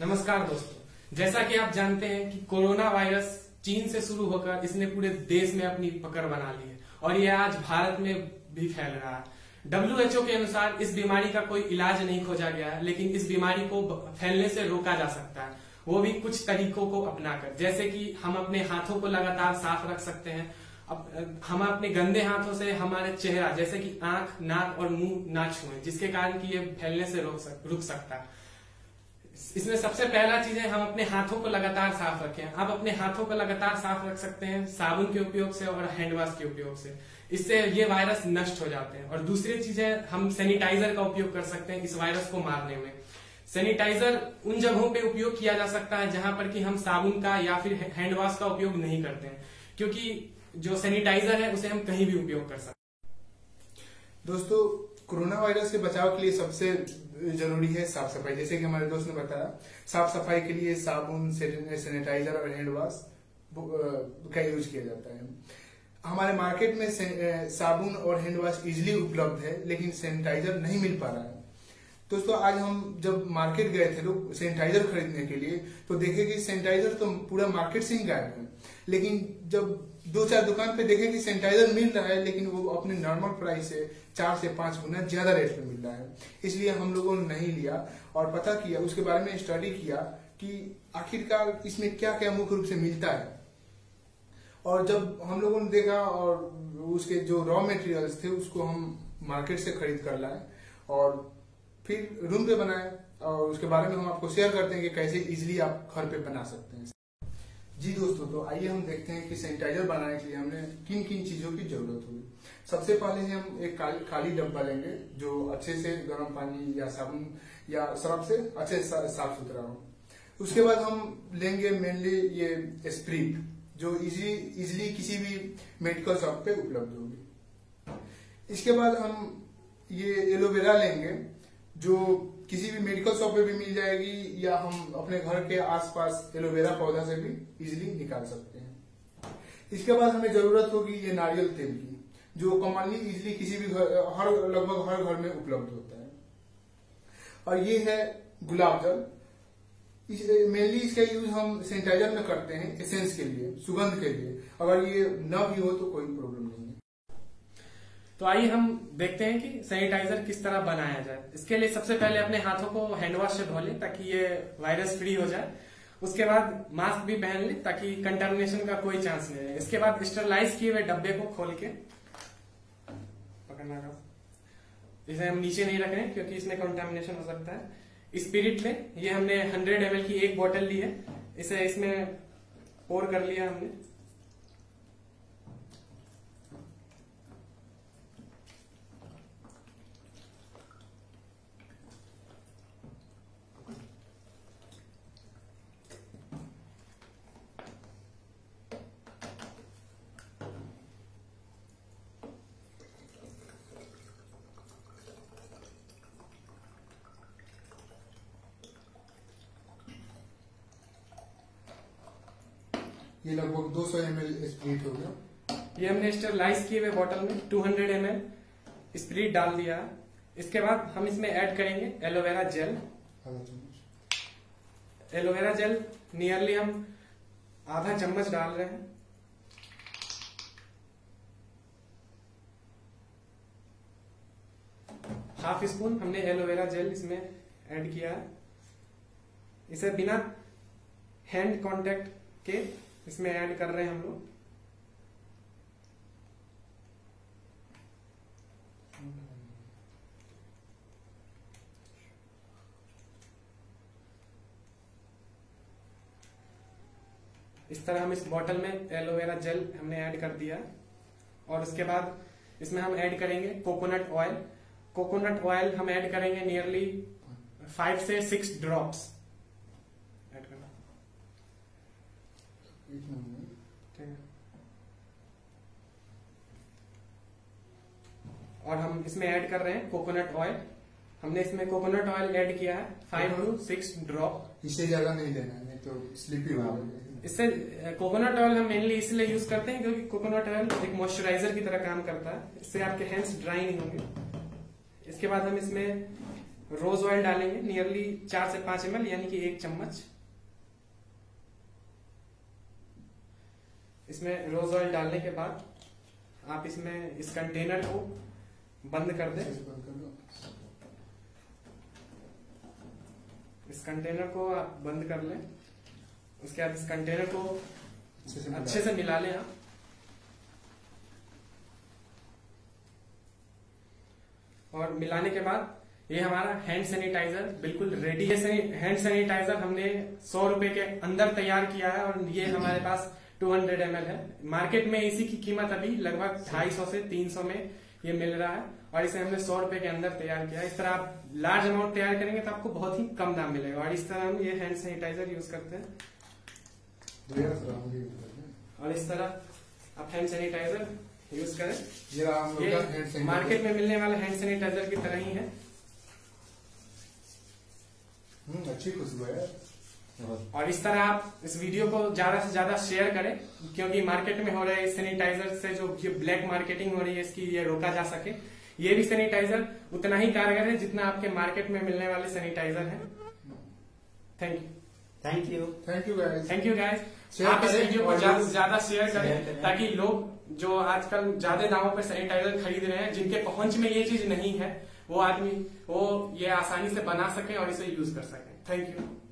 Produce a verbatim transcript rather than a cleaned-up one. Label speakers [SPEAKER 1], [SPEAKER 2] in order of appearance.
[SPEAKER 1] नमस्कार दोस्तों, जैसा कि आप जानते हैं कि कोरोना वायरस चीन से शुरू होकर इसने पूरे देश में अपनी पकड़ बना ली है और ये आज भारत में भी फैल रहा है। डब्ल्यू एच ओ के अनुसार इस बीमारी का कोई इलाज नहीं खोजा गया है, लेकिन इस बीमारी को फैलने से रोका जा सकता है, वो भी कुछ तरीकों को अपनाकर। जैसे कि हम अपने हाथों को लगातार साफ रख सकते हैं। अब हम अपने गंदे हाथों से हमारे चेहरा जैसे कि आंख, नाक और मुंह ना छुएं, जिसके कारण कि ये फैलने से रोक सक, रुक सकता है। इसमें सबसे पहला चीज है हम अपने हाथों को लगातार साफ रखें। आप अपने हाथों को लगातार साफ रख सकते हैं साबुन के उपयोग से और हैंड वॉश के उपयोग से। इससे ये वायरस नष्ट हो जाते हैं। और दूसरी चीज है हम सैनिटाइजर का उपयोग कर सकते हैं इस वायरस को मारने में। सैनिटाइजर उन जगहों पे उपयोग किया जा सकता है जहां पर कि हम साबुन का या फिर हैंड वॉश का उपयोग नहीं करते हैं, क्योंकि जो सैनिटाइजर है उसे हम कहीं भी उपयोग कर सकते हैं।
[SPEAKER 2] दोस्तों, कोरोना वायरस से बचाव के लिए सबसे जरूरी है साफ सफाई। जैसे कि हमारे दोस्त ने बताया, साफ सफाई के लिए साबुन, सैनिटाइजर और हैंड वॉश का यूज किया जाता है। हमारे मार्केट में साबुन और हैंड वॉश इजिली उपलब्ध है, लेकिन सैनिटाइजर नहीं मिल पा रहा है। दोस्तों, आज हम जब मार्केट गए थे लोग सैनिटाइजर खरीदने के लिए, तो देखे कि सैनिटाइजर तो पूरा मार्केट से ही गायब है। लेकिन जब दो चार दुकान पे देखे कि सैनिटाइजर मिल रहा है, लेकिन वो अपने नॉर्मल प्राइस से चार से पांच गुना ज्यादा रेट पे मिल रहा है। इसलिए हम लोगों ने नहीं लिया और पता किया, उसके बारे में स्टडी किया कि आखिरकार इसमें क्या क्या मुख्य रूप से मिलता है। और जब हम लोगों ने देखा और उसके जो रॉ मटेरियल्स थे उसको हम मार्केट से खरीद कर लाए और फिर रूम पे बनाए, और उसके बारे में हम आपको शेयर करते हैं कि कैसे इजिली आप घर पे बना सकते हैं। जी दोस्तों, तो आइए हम देखते हैं कि सैनिटाइजर बनाने के लिए हमने किन किन चीजों की जरूरत होगी। सबसे पहले हम एक काली, खाली डब्बा लेंगे जो अच्छे से गर्म पानी या साबुन या सर्फ से अच्छे से साफ सुथरा हो। उसके बाद हम लेंगे मेनली ये स्प्रिट, जो इजी इजिली किसी भी मेडिकल शॉप पे उपलब्ध होगी। इसके बाद हम ये एलोवेरा लेंगे जो किसी भी मेडिकल शॉप पे भी मिल जाएगी, या हम अपने घर के आसपास एलोवेरा पौधा से भी इजीली निकाल सकते हैं। इसके बाद हमें जरूरत होगी ये नारियल तेल की, जो कॉमनली इजीली किसी भी घर, हर लगभग हर घर में उपलब्ध होता है। और ये है गुलाब जल। इस, मेनली इसका यूज हम सैनिटाइजर में करते हैं एसेंस के लिए, सुगंध के लिए। अगर ये न भी हो तो कोई प्रॉब्लम नहीं है।
[SPEAKER 1] तो आइए हम देखते हैं कि सैनिटाइजर किस तरह बनाया जाए। इसके लिए सबसे पहले अपने हाथों को हैंड वॉश से धो लें ताकि ये वायरस फ्री हो जाए। उसके बाद मास्क भी पहन लें ताकि कंटामिनेशन का कोई चांस नहीं रहे। इसके बाद स्टरलाइज किए हुए डब्बे को खोल के पकड़ना का, इसे हम नीचे नहीं रख रहे हैं क्योंकि इसमें कंटामिनेशन हो सकता है। स्पिरिट लें, ये हमने हंड्रेड एम एल की एक बोतल ली है, इसे इसमें पोर कर लिया हमने।
[SPEAKER 2] ये लगभग दो सौ एम एल स्प्रिट हो गया।
[SPEAKER 1] ये हमने स्टरलाइज किए हुए बोतल में दो सौ एम एल स्प्रिट डाल दिया। इसके बाद हम इसमें ऐड करेंगे aloe vera gel. Aloe vera gel nearly हम आधा चम्मच डाल रहे हैं। हाफ स्पून हमने एलोवेरा जेल इसमें ऐड किया है। इसे बिना हैंड कांटेक्ट के इसमें ऐड कर रहे हैं हम लोग। इस तरह हम इस बोतल में एलोवेरा जेल हमने ऐड कर दिया। और उसके बाद इसमें हम ऐड करेंगे कोकोनट ऑयल। कोकोनट ऑयल हम ऐड करेंगे नियरली फाइव से सिक्स ड्रॉप्स ऐड करना। ठीक है। और हम इसमें ऐड कर रहे हैं कोकोनट ऑयल। हमने इसमें कोकोनट ऑयल ऐड किया है फाइव टू सिक्स ड्रॉप।
[SPEAKER 2] इससे ज्यादा नहीं देना है, नहीं तो स्लिपी हो जाएगा।
[SPEAKER 1] इससे कोकोनट ऑयल हम मेनली इसलिए यूज करते हैं क्योंकि कोकोनट ऑयल एक मॉइस्चराइजर की तरह काम करता है। इससे आपके हैंड्स ड्राई नहीं होंगे। इसके बाद हम इसमें रोज ऑयल डालेंगे, नियरली चार से पांच एम एल यानी कि एक चम्मच। इसमें रोज ऑयल डालने के बाद आप इसमें इस कंटेनर को बंद कर दें। इस कंटेनर को आप बंद कर लें। उसके बाद इस कंटेनर को अच्छे से मिला लें आप। और मिलाने के बाद ये हमारा हैंड सैनिटाइजर बिल्कुल रेडी है। हैंड सैनिटाइजर हमने सौ रुपए के अंदर तैयार किया है और ये हमारे पास दो सौ एम एल है। मार्केट में इसी की कीमत अभी लगभग ढाई सौ से तीन सौ में ये मिल रहा है और इसे हमने सौ रुपए के अंदर तैयार किया है। इस तरह आप लार्ज अमाउंट तैयार करेंगे तो आपको बहुत ही कम दाम मिलेगा। और इस तरह हम ये हैंड सैनिटाइजर यूज करते हैं। और इस तरह आप हैंड सैनिटाइजर यूज करें।
[SPEAKER 2] ये रहा हम लोग का हैंड सैनिटाइजर।
[SPEAKER 1] मार्केट में मिलने वाले हैंड सैनिटाइजर की तरह ही है।
[SPEAKER 2] हम्म अच्छी खुशबू है।
[SPEAKER 1] और इस तरह आप इस वीडियो को ज्यादा से ज्यादा शेयर करें, क्योंकि मार्केट में हो रहे सैनिटाइजर से जो ये ब्लैक मार्केटिंग हो रही है इसकी ये रोका जा सके। ये भी सैनिटाइजर उतना ही कारगर है जितना आपके मार्केट में मिलने वाले सैनिटाइजर है। Thank you
[SPEAKER 3] thank you
[SPEAKER 2] thank you guys.
[SPEAKER 1] Thank you guys.
[SPEAKER 2] Share
[SPEAKER 1] आप इस
[SPEAKER 2] करें
[SPEAKER 1] वीडियो को
[SPEAKER 2] और
[SPEAKER 1] ज्यादा
[SPEAKER 2] लोग-
[SPEAKER 1] से ज्यादा शेयर
[SPEAKER 3] शेयर
[SPEAKER 1] करें
[SPEAKER 3] करें।
[SPEAKER 1] ताकि लोग जो आजकल ज्यादा दामों पर सैनिटाइजर खरीद रहे हैं, जिनके पहुंच में ये चीज नहीं है, वो आदमी वो ये आसानी से बना सके और इसे यूज कर सके। Thank you.